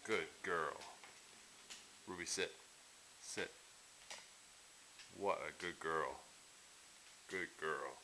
Good girl. Ruby, sit. Sit. What a good girl. Good girl.